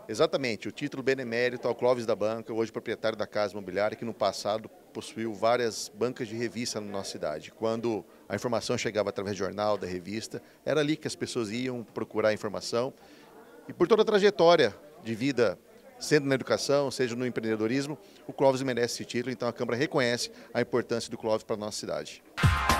Exatamente, o título benemérito ao Clóvis da Banca, hoje proprietário da Casa Imobiliária, que no passado possuiu várias bancas de revista na nossa cidade. Quando a informação chegava através do jornal, da revista, era ali que as pessoas iam procurar informação. E por toda a trajetória de vida, sendo na educação, seja no empreendedorismo, o Clóvis merece esse título, então a Câmara reconhece a importância do Clóvis para a nossa cidade.